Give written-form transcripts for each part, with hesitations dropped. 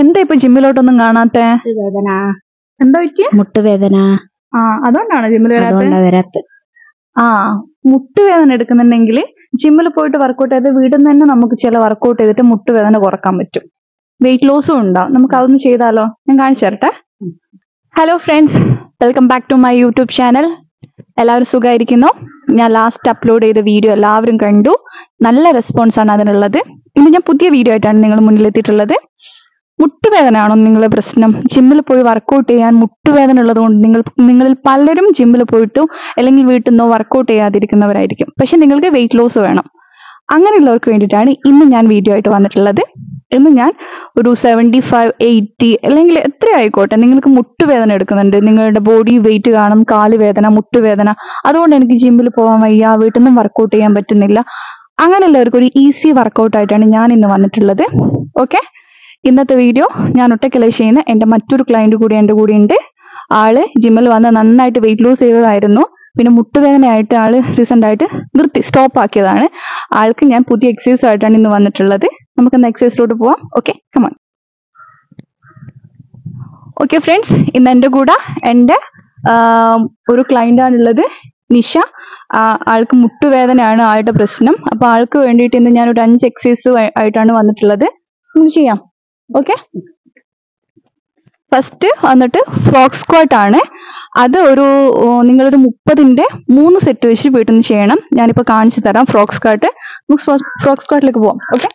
എന്താ ഇപ്പൊ ജിമ്മിലോട്ടൊന്നും കാണാത്തെ? വേദന, എന്താ പറ്റിയ? മുട്ടുവേദന. അതുകൊണ്ടാണ് ജിമ്മിൽ വരാത്ത. മുട്ടുവേദന എടുക്കുന്നുണ്ടെങ്കിൽ ജിമ്മിൽ പോയിട്ട് വർക്കൗട്ട് ചെയ്ത് വീട്ടിൽ നിന്ന് തന്നെ നമുക്ക് ചില വർക്കൗട്ട് ചെയ്തിട്ട് മുട്ടുവേദന കുറക്കാൻ പറ്റും. വെയിറ്റ് ലോസും ഉണ്ടാവും. നമുക്ക് അതൊന്നും ചെയ്താലോ? ഞാൻ കാണിച്ചു തരട്ടെ. Hello friends, welcome back to my YouTube channel. എല്ലാവരും സുഖമായിരിക്കുന്നു? ഞാൻ ലാസ്റ്റ് അപ്ലോഡ് ചെയ്ത വീഡിയോ എല്ലാവരും കണ്ടു. നല്ല റെസ്പോൺസ് ആണ് അതിനുള്ളത്. ഇന്ന് ഞാൻ പുതിയ വീഡിയോ ആയിട്ടാണ് നിങ്ങൾ മുന്നിലെത്തിയിട്ടുള്ളത്. മുട്ടുവേദന ആണോ നിങ്ങളുടെ പ്രശ്നം? ജിമ്മിൽ പോയി വർക്കൗട്ട് ചെയ്യാൻ മുട്ടുവേദന ഉള്ളത് കൊണ്ട് നിങ്ങളിൽ പലരും ജിമ്മിൽ പോയിട്ടോ അല്ലെങ്കിൽ വീട്ടിൽ നിന്നോ വർക്കൗട്ട് ചെയ്യാതിരിക്കുന്നവരായിരിക്കും. പക്ഷെ നിങ്ങൾക്ക് വെയിറ്റ് ലോസ് വേണം. അങ്ങനെയുള്ളവർക്ക് വേണ്ടിയിട്ടാണ് ഇന്ന് ഞാൻ വീഡിയോ ആയിട്ട് വന്നിട്ടുള്ളത്. ഇന്ന് ഞാൻ ഒരു 75, 80 അല്ലെങ്കിൽ എത്ര ആയിക്കോട്ടെ, നിങ്ങൾക്ക് മുട്ടുവേദന എടുക്കുന്നുണ്ട്, നിങ്ങളുടെ ബോഡി വെയിറ്റ് കാണും, കാലുവേദന, മുട്ടുവേദന, അതുകൊണ്ട് എനിക്ക് ജിമ്മിൽ പോകാൻ വയ്യ, വീട്ടിൽ നിന്നും വർക്കൗട്ട് ചെയ്യാൻ പറ്റുന്നില്ല, അങ്ങനെയുള്ളവർക്ക് ഒരു ഈസി വർക്കൗട്ട് ആയിട്ടാണ് ഞാൻ ഇന്ന് വന്നിട്ടുള്ളത്. ഓക്കെ, ഇന്നത്തെ വീഡിയോ ഞാൻ ഒറ്റയ്ക്കല്ല ചെയ്യുന്ന, എൻ്റെ മറ്റൊരു ക്ലയന്റ് കൂടി എൻ്റെ കൂടെ ഉണ്ട്. ആള് ജിമ്മിൽ വന്ന് നന്നായിട്ട് വെയിറ്റ് ലോസ് ചെയ്തതായിരുന്നു. പിന്നെ മുട്ടുവേദനയായിട്ട് ആള് റീസെന്റ് ആയിട്ട് സ്റ്റോപ്പ് ആക്കിയതാണ്. ആൾക്ക് ഞാൻ പുതിയ എക്സസൈസ് ആയിട്ടാണ് ഇന്ന് വന്നിട്ടുള്ളത്. നമുക്കെന്ന് എക്സസൈസിലോട്ട് പോവാം. Okay, come on. ഓക്കെ ഫ്രണ്ട്സ്, ഇന്ന് എൻ്റെ കൂടെ എൻ്റെ ഒരു ക്ലയന്റ് ആണുള്ളത്, നിഷ. ആൾക്ക് മുട്ടുവേദനയാണ് ആളുടെ പ്രശ്നം. അപ്പൊ ആൾക്ക് വേണ്ടിയിട്ട് ഇന്ന് ഞാൻ ഒരു 5 എക്സസൈസ് ആയിട്ടാണ് വന്നിട്ടുള്ളത്. നമുക്ക് ചെയ്യാം. ഓക്കെ, ഫസ്റ്റ് വന്നിട്ട് ഫ്രോഗ് സ്ക്വാട്ട് ആണ്. അത് നിങ്ങളൊരു 30ന്റെ 3 സെറ്റ് വെച്ച് വീട്ടിൽ നിന്ന് ചെയ്യണം. ഞാനിപ്പോ കാണിച്ചു തരാം ഫ്രോഗ് സ്ക്വാട്ട്. ഫ്രോഗ് സ്ക്വാട്ടിലേക്ക് പോവാം. ഓക്കെ,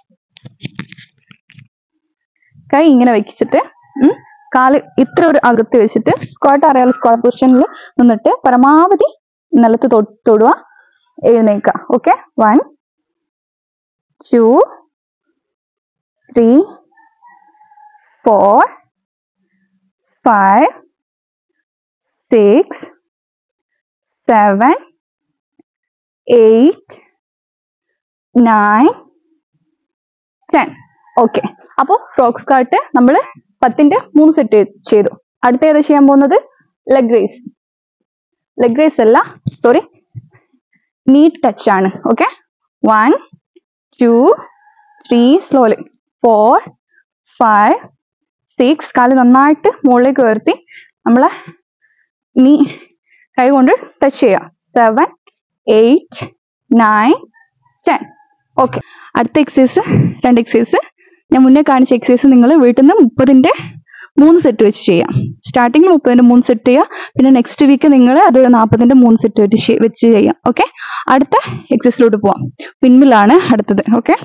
കൈ ഇങ്ങനെ വെച്ചിട്ട് കാല് ഇത്ര ഒരു അകത്ത് വെച്ചിട്ട് സ്ക്വാട്ട് അറിയാലോ, സ്ക്വാട്ട് പൊസിഷനിൽ നിന്നിട്ട് പരമാവധി നിലത്ത് തൊടുക, എഴുന്നേക്കുക. ഓക്കെ, 1 2 3 4 5 6 7 8 9 10. ഓക്കെ, അപ്പോ ഫ്രോഗ് സ്ക്വാട്ട് നമ്മൾ 10ന്റെ 3 സെറ്റ് ചെയ്തു. അടുത്ത ഏതാ ചെയ്യാൻ പോകുന്നത്? Leg raise. ലെഗ് റേസ് അല്ല, സോറി, നീ ടച്ച് ആണ്. Okay, 1 2 3 slowly 4 5 6. കാല് നന്നായിട്ട് മുകളിലേക്ക് ഉയർത്തി നമ്മളെ നീ കൈ കൊണ്ട് ടച്ച് ചെയ്യാം. 7 8 9 10. ഓക്കെ, അടുത്ത എക്സസൈസ്, 2 എക്സസൈസ് ഞാൻ മുന്നേ കാണിച്ച എക്സസൈസ് നിങ്ങൾ വീട്ടിൽ നിന്ന് 30ന്റെ 3 സെറ്റ് വെച്ച് ചെയ്യാം. സ്റ്റാർട്ടിങ്ങിൽ 30ന്റെ 3 സെറ്റ് ചെയ്യാം. പിന്നെ നെക്സ്റ്റ് വീക്ക് നിങ്ങൾ അത് 40ന്റെ 3 സെറ്റ് വെച്ച് ചെയ്യാം. ഓക്കെ, അടുത്ത എക്സസൈസിലോട്ട് പോവാം. പിൻമിലാണ് അടുത്തത്. ഓക്കെ,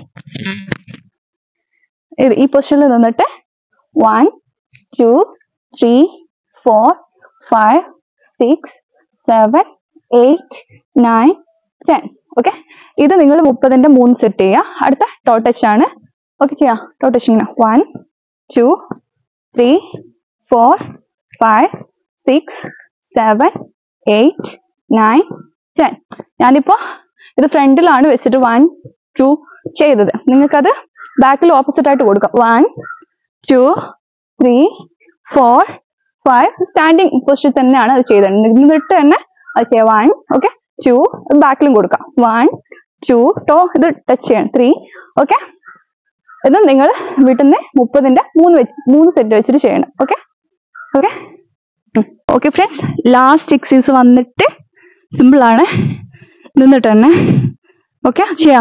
ഈ പൊസിഷനിൽ നിന്നിട്ട് 1 2 3 4 5 6 7 8 9 10. ഓക്കെ, ഇത് നിങ്ങൾ 30ന്റെ 3 സെറ്റ് ചെയ്യുക. അടുത്ത ടോ ടച്ച് ആണ്. ഓക്കെ, ചെയ്യാം. ടോ ടച്ച് ഇങ്ങനെ 1 2 3 4 5 6 7 8 9 10. ഞാനിപ്പോ ഇത് ഫ്രണ്ടിലാണ് വെച്ചിട്ട് 1 2 ചെയ്തത്. നിങ്ങൾക്കത് ബാക്കിൽ ഓപ്പോസിറ്റ് ആയിട്ട് കൊടുക്കാം. 1 2 3 4 5. സ്റ്റാൻഡിങ് പൊസിഷൻ തന്നെയാണ് അത് ചെയ്തത്. നിന്നിട്ട് തന്നെ അത് ചെയ്യാം. 1 ഓക്കെ 2 ബാക്കിലും കൊടുക്കാം. 1 2 ടോ ഇത് ടച്ച് ചെയ്യണം. 3 ഓക്കെ. ഇത് നിങ്ങൾ വീട്ടിൽ നിന്ന് 30ന്റെ 3 സെറ്റ് വെച്ചിട്ട് ചെയ്യണം. Okay okay okay friends, last exercise വന്നിട്ട് സിമ്പിൾ ആണ്, നിന്നിട്ട് തന്നെ. ഓക്കെ, ചെയ്യാം.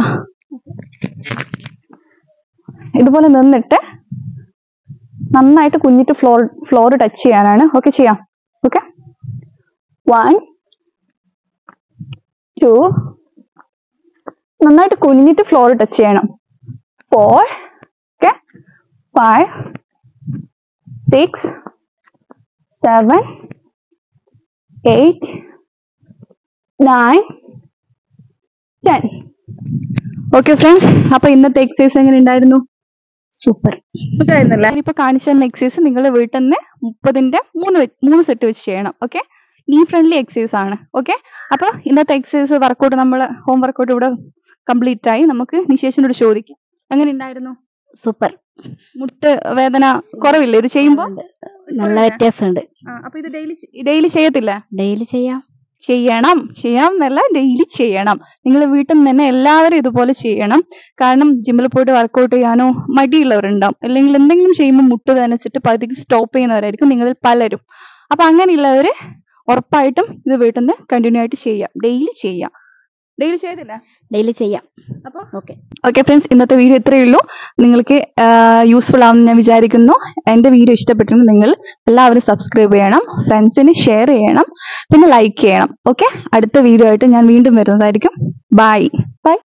ഇതുപോലെ നിന്നിട്ട് നന്നായിട്ട് കുഞ്ഞിട്ട് ഫ്ലോർ ടച്ച് ചെയ്യാനാണ്. ഓക്കെ, ചെയ്യാം. ഓക്കെ, 1 2 നന്നായിട്ട് കുഞ്ഞിട്ട് ഫ്ലോർ ടച്ച് ചെയ്യണം. 4 ഓക്കെ 5 6 7 8 9 10. ഓക്കെ ഫ്രണ്ട്സ്, അപ്പൊ ഇന്നത്തെ എക്സസൈസ് എങ്ങനെ ഉണ്ടായിരുന്നു? സൂപ്പർ ആയിരുന്നല്ലേ? ഇപ്പൊ കാണിച്ച എക്സസൈസ് നിങ്ങൾ വീട്ടിൽ നിന്ന് 30ന്റെ 3 സെറ്റ് വെച്ച് ചെയ്യണം. ഓക്കെ, നീ ഫ്രണ്ട്ലി എക്സസൈസ് ആണ്. ഓക്കെ, അപ്പൊ ഇന്നത്തെ എക്സസൈസ് വർക്കൗട്ട് നമ്മൾ ഹോം വർക്കൗട്ട് ഇവിടെ കംപ്ലീറ്റ് ആയി. നമുക്ക് നിശേഷനോട് ചോദിക്കാം, എങ്ങനെ ഉണ്ടായിരുന്നു? സൂപ്പർ. മുട്ട് വേദന കുറവില്ല ഇത് ചെയ്യുമ്പോ? നല്ല വ്യത്യാസമുണ്ട്. അപ്പൊ ഇത് ഡെയിലി ചെയ്യത്തില്ല? ഡെയിലി ചെയ്യാം. ചെയ്യണം എന്നല്ല, ഡെയിലി ചെയ്യണം. നിങ്ങൾ വീട്ടിൽ നിന്ന് തന്നെ എല്ലാവരും ഇതുപോലെ ചെയ്യണം. കാരണം ജിമ്മിൽ പോയിട്ട് വർക്കൗട്ട് ചെയ്യാനോ മടിയുള്ളവരുണ്ടാവും, അല്ലെങ്കിൽ എന്തെങ്കിലും ചെയ്യുമ്പോൾ മുട്ട് നനച്ചിട്ട് പകുതിക്ക് സ്റ്റോപ്പ് ചെയ്യുന്നവരായിരിക്കും നിങ്ങളിൽ പലരും. അപ്പൊ അങ്ങനെയുള്ളവര് ഉറപ്പായിട്ടും ഇത് വീട്ടിൽ നിന്ന് കണ്ടിന്യൂ ആയിട്ട് ചെയ്യാം, ഡെയിലി ചെയ്യാം. ഡെയിലി ചെയ്തില്ല? ഡെയിലി ചെയ്യാം. അപ്പൊ ഓക്കെ. ഓക്കെ ഫ്രണ്ട്സ്, ഇന്നത്തെ വീഡിയോ ഇത്രയേ ഉള്ളൂ. നിങ്ങൾക്ക് യൂസ്ഫുൾ ആവുമെന്ന് ഞാൻ വിചാരിക്കുന്നു. എൻ്റെ വീഡിയോ ഇഷ്ടപ്പെട്ടെങ്കിൽ നിങ്ങൾ എല്ലാവരും സബ്സ്ക്രൈബ് ചെയ്യണം, ഫ്രണ്ട്സിന് ഷെയർ ചെയ്യണം, പിന്നെ ലൈക്ക് ചെയ്യണം. ഓക്കെ, അടുത്ത വീഡിയോ ആയിട്ട് ഞാൻ വീണ്ടും വരുന്നതായിരിക്കും. ബൈ.